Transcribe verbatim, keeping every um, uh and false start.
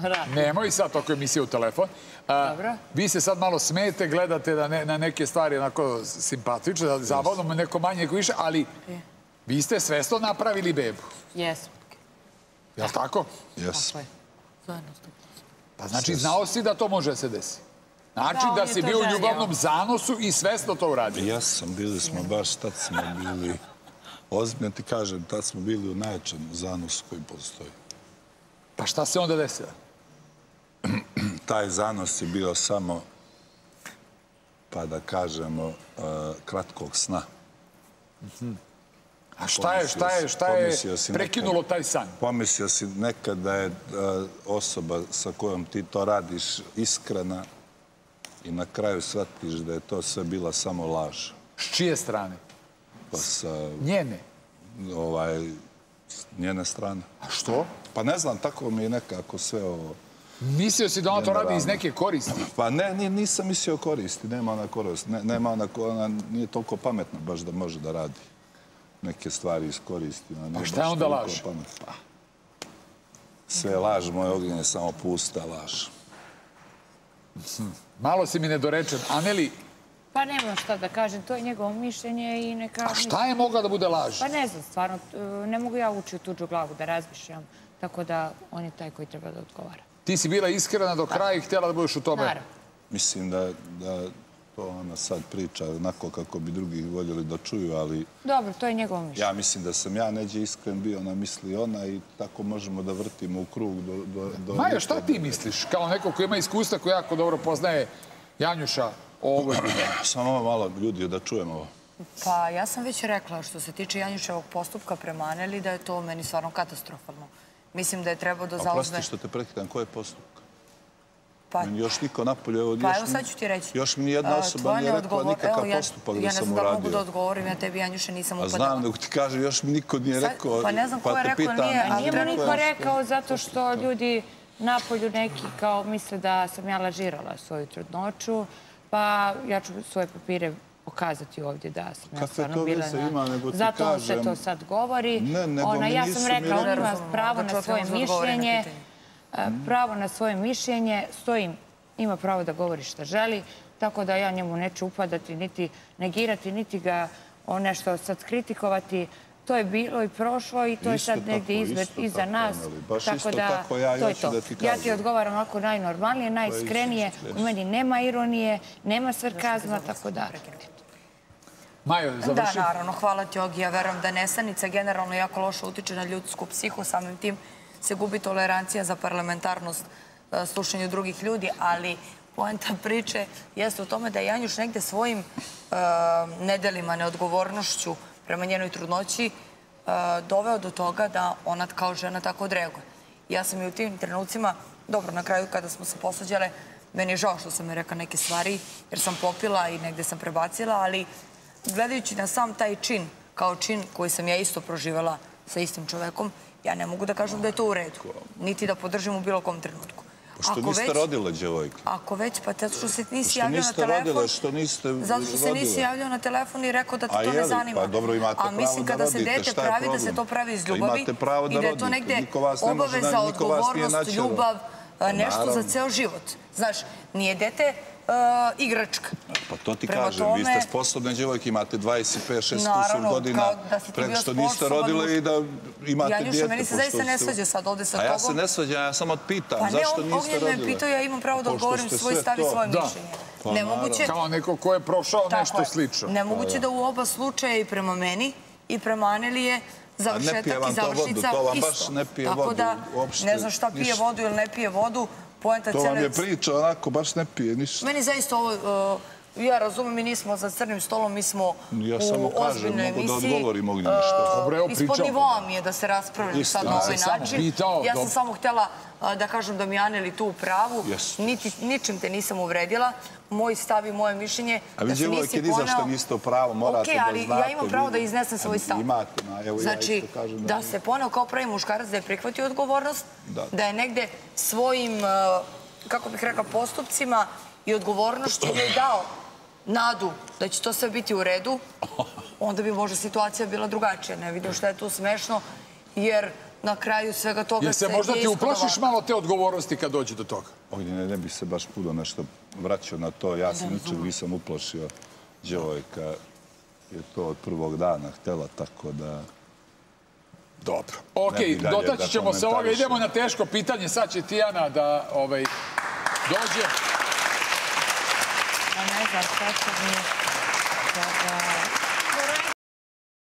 Nemoj sad toko emisije u telefon. Vi se sad malo smete, gledate na neke stvari onako simpatične, zabavno, neko manje, neko više, ali vi ste svesno napravili bebu. Jesmo. Je li tako? Jesmo. Pa znači, znao si da to može da se desi? Znači da si bio u ljubavnom zanosu i svesno to uradio? Jesam, bili smo, baš tad smo bili, ozbiljno ti kažem, tad smo bili u najjačem zanosu koji postoji. Pa šta se onda desilo? Taj zanos je bio samo, pa da kažemo, kratkog sna. A šta je, šta je, šta je prekinulo taj san? Pomislio si nekad da je osoba sa kojom ti to radiš iskrena i na kraju shvatiš da je to sve bila samo laž. S čije strane? Pa sa... Njene? Ovaj, njene strane. A što? Pa ne znam, tako mi je nekako sve ovo... Mislio si da ona to radi iz neke koristi? Pa ne, nisam mislio koristi, nema ona koristi. Nema ona, ona nije toliko pametna baš da može da radi neke stvari iskoristi. Pa šta je onda laž? Sve je laž, moj ognjen je samo pusta laž. Malo si mi nedorečen. Aneli? Pa nema šta da kažem, to je njegovo mišljenje i neka... A šta je mogla da bude laž? Pa ne znam, stvarno, ne mogu ja ući u tuđu glavu da razmišljam, tako da on je taj koji treba da odgovara. Ti si bila iskrena do kraja i htjela da budeš u tome? Naravno. Mislim da to ona sad priča onako kako bi drugi voljeli da čuju, ali... Dobro, to je njegovo mišljenje. Ja mislim da sam ja neđe iskren bio, ona misli ona i tako možemo da vrtimo u krug do... Maja, šta ti misliš? Kao neko koji ima iskustva, koji jako dobro poznaje Janjuša o ovoj... Samo malo ljudi da čujemo ovo. Pa ja sam već rekla što se tiče Janjuševog postupka prema Aneli da je to meni stvarno katastrofalno. Mislim da je trebao da zauzme... Oprosti što te prekitam, ko je postupak? Meni još niko napolje... Pa evo sad ću ti reći. Još mi nijedna osoba nije rekla nikakav postupak da sam uradio. Ja ne znam da mogu da odgovorim, ja tebi Janjuše nisam upadala. A znam, nego ti kaže, još mi niko nije rekao... Pa ne znam ko je rekao, nije... Nije mu niko rekao zato što ljudi napolju neki kao misle da sam ja lažirala svoju trudnoću, pa ja ću svoje papire pokazati ovdje da sam ja stvarno bila na... Zato se to sad govori. Ja sam rekla, on ima pravo na svoje mišljenje, pravo na svoje mišljenje, stojim, ima pravo da govori šta želi, tako da ja njemu neću upadati, niti negirati, niti ga o nešto sad kritikovati. To je bilo i prošlo i to je sad negdje iza nas. Tako da, to je to. Ja ti odgovaram ovako najnormalnije, najiskrenije. U meni nema ironije, nema sarkazma, tako da... Majo, završi. Da, naravno, hvala ti, Ogi. Ja verujem da nesanica generalno jako loše utiče na ljudsku psihu, samim tim se gubi tolerancija za parlamentarnost slušanju drugih ljudi, ali poenta priče jeste u tome da je Janjuš negde svojim nedelima, neodgovornošću prema njenoj trudnoći doveo do toga da ona kao žena tako odreaguje. Ja sam i u tim trenucima, dobro, na kraju kada smo se posuđale, meni je žao što sam mi rekla neke stvari, jer sam popila i negde sam prebacila, ali gledajući na sam taj čin, kao čin koji sam ja isto proživjela sa istim čovekom, ja ne mogu da kažem da je to u redu, niti da podržim u bilo kom trenutku. Pošto niste rodile, djevojke? Ako već, pa zato što se nisi javljao na telefon... Što niste rodile? Zato što se nisi javljao na telefon i rekao da te to ne zanima. Pa dobro, imate pravo da rodite. A mislim kada se dete pravi, da se to pravi iz ljubavi i da je to negde obaveza, odgovornost, ljubav, nešto za ceo život. Znaš, nije dete igračka. Pa to ti kažem, vi ste sposobne djevojke, imate dvadeset pet šest godina preko što niste rodile i da imate djete. Janjuša, meni se zaista ne svađa sad ovde sa tobom. A ja se ne svađa, ja samo pitam, zašto niste rodile? Pa ne, Ognjen me pitao, ja imam pravo da odgovorim svoj stav i svoje mišljenje. Nemoguće... Kao neko ko je prošao nešto slično. Nemoguće da u oba slučaja i prema meni i prema Anelije završetak i završnica isto. Tako da, ne znam šta pije vodu ili ne pije vodu. To vam je priča, onako, baš ne pije ništa. Meni zaista ovo, ja razumem, mi nismo za crnim stolom, mi smo u ozbiljnoj emisiji. Ja samo kažem, mogu da odgovorim Ognjeni što. Ispod nivoa mi je da se raspravljaju sad na ovaj način. Ja sam samo htjela da kažem da mi Aneli tu u pravu. Ničim te nisam uvredila. Moj stav i moje mišljenje a vi djevojke ni zašto niste u pravu, morate da znate. Ok, ali ja imam pravo da iznesem svoj stav. Znači, da se poneo kao pravi muškarac, da je prihvatio odgovornost, da je negde svojim, kako bih rekla, postupcima i odgovornošću je dao nadu da će to sve biti u redu, onda bi možda situacija bila drugačija. Ne vidim šta je tu smešno, jer na kraju svega toga Jer se se možda ti ishodovalo. uplašiš malo te odgovornosti kad dođe do toga? Ognjene, ne bi se baš puno nešto vraćao na to. Ja se ničeg nisam uplašio. Djevojka je to od prvog dana htjela, tako da... Dobro. Ok, dotaći ćemo se ovoga. Idemo na teško pitanje. Sad će Tijana da dođe. Ne znam, šta će mi...